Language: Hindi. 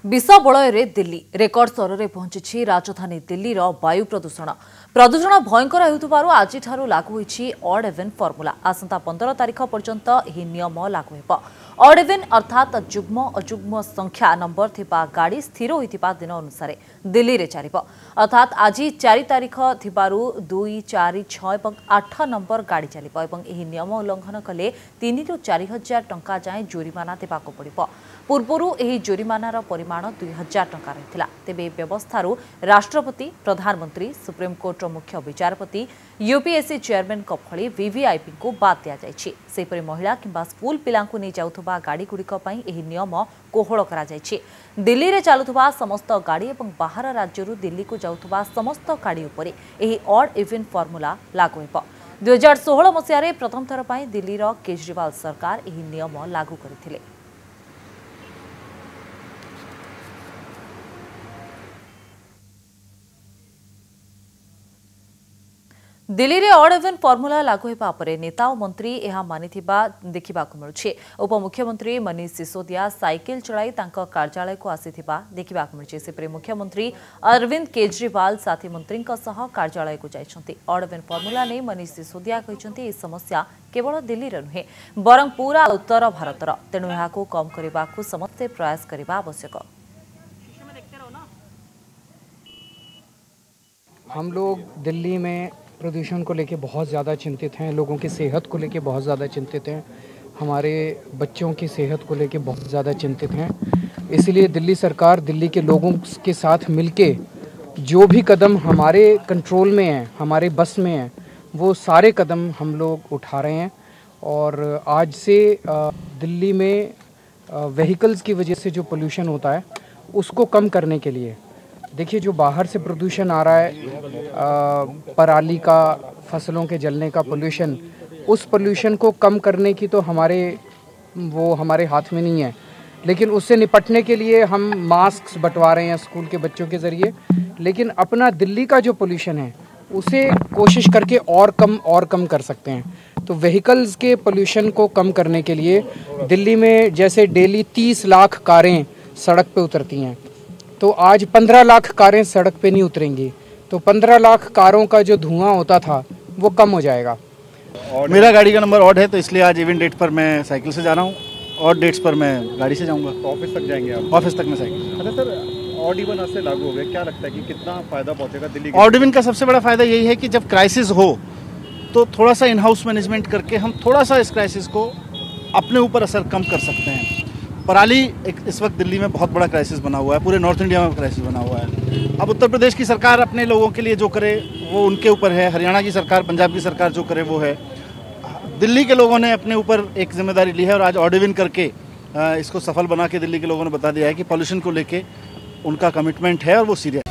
विष बलय दिल्ली रेकर्ड स्तर में पहुंची राजधानी दिल्ली वायु प्रदूषण भयंकर होउथबारु आज लागू होईछि ऑड इवन फॉर्मूला। आसंता 15 तारीख पर्यंत यह नियम लागू हेब। ऑड इवन अर्थात जुग्म अजुग्म संख्या नंबर थिबा गाड़ी स्थिर होइथिबा दिन अनुसार दिल्ली रे चलिब। अर्थात आज 4 तारीख थिबारु 2, 4, 6 और 8 नंबर गाड़ी चलिब एवं एही नियम उल्लंघन कले 3 ରୁ 4,000 टंका जाए जोरिमाना देबाको पड़िब। पूर्वरु एही जोरिमानार परिमाण 2,000 टंका रहिथिला। तेबे व्यवस्थारू राष्ट्रपति, प्रधानमंत्री, सुप्रीम कोर्ट मुख्य विचारपति, यूपीएससी चेयरमैन भली वीवीआईपी को बाद दिया जायछि। सेपरि महिला किंबा स्कूल पिलांकु नै जाउथबा गाड़ी गुड़िक पई एही नियम कोहळ करा जायछि। दिल्ली रे चालुथबा समस्त गाड़ी एवं बाहर राज्यरू दिल्ली को जाउथबा समस्त गाड़ी उपरे एही ऑड इवन फॉर्मूला लागू हेब। 2016 मसियारे प्रथम थर पई दिल्लीर केजरीवाल सरकार एही नियम लागू करथिले। दिल्ली रे ऑड इवन फॉर्मूला लागू हेबा परे नेता और मंत्री यह मानिथिबा देखिबाकु मिलुछि। उपमुख्यमंत्री मनीष सिसोदिया साइकिल चलाई तांको कार्यालय को आसीथिबा देखिबाकु मिलुछि। सेपरे मुख्यमंत्री अरविंद केजरीवाल साथी मंत्री सह कार्यालय को जाइछन्ति। ऑड इवन फॉर्मूला नै मनीष सिसोदिया कहिसन्ति ए समस्या केवल दिल्ली रे नुहे बरं पूरा उत्तर भारतर, तेणु एहाको कम करिबाकु समस्त प्रयास करिबा आवश्यक। हम लोग दिल्ली में प्रदूषण को लेके बहुत ज़्यादा चिंतित हैं, लोगों की सेहत को लेके बहुत ज़्यादा चिंतित हैं, हमारे बच्चों की सेहत को लेके बहुत ज़्यादा चिंतित हैं। इसलिए दिल्ली सरकार दिल्ली के लोगों के साथ मिलके जो भी कदम हमारे कंट्रोल में हैं, हमारे बस में हैं, वो सारे कदम हम लोग उठा रहे हैं। और आज से दिल्ली में व्हीकल्स की वजह से जो पोल्यूशन होता है उसको कम करने के लिए, देखिए जो बाहर से प्रदूषण आ रहा है, पराली का, फसलों के जलने का पोल्यूशन, उस पोल्यूशन को कम करने की तो हमारे हाथ में नहीं है। लेकिन उससे निपटने के लिए हम मास्क बंटवा रहे हैं स्कूल के बच्चों के ज़रिए। लेकिन अपना दिल्ली का जो पोल्यूशन है उसे कोशिश करके और कम कर सकते हैं। तो व्हीकल्स के पोल्यूशन को कम करने के लिए दिल्ली में जैसे डेली 30 लाख कारें सड़क पे उतरती हैं, तो आज 15 लाख कारें सड़क पे नहीं उतरेंगी, तो 15 लाख कारों का जो धुआं होता था वो कम हो जाएगा। मेरा गाड़ी का नंबर ऑड है, तो इसलिए आज इवेंट डेट पर मैं साइकिल से जा रहा हूँ। ऑड डेट्स पर मैं गाड़ी से जाऊँगा। तो ऑफिस तक जाएंगे आप? ऑफिस तक मैं साइकिल। अच्छा सर, ऑड इवन आज से लागू हो गया, क्या लगता है कि कितना फ़ायदा पहुँचेगा दिल्ली? ऑड इवन का सबसे बड़ा फ़ायदा यही है कि जब क्राइसिस हो तो थोड़ा सा इन हाउस मैनेजमेंट करके हम थोड़ा सा इस क्राइसिस को अपने ऊपर असर कम कर सकते हैं। पराली इस वक्त दिल्ली में बहुत बड़ा क्राइसिस बना हुआ है, पूरे नॉर्थ इंडिया में क्राइसिस बना हुआ है। अब उत्तर प्रदेश की सरकार अपने लोगों के लिए जो करे वो उनके ऊपर है, हरियाणा की सरकार, पंजाब की सरकार जो करे वो है। दिल्ली के लोगों ने अपने ऊपर एक जिम्मेदारी ली है और आज ऑड इवन करके इसको सफल बना के दिल्ली के लोगों ने बता दिया है कि पॉल्यूशन को लेके उनका कमिटमेंट है और वो सीरियस है।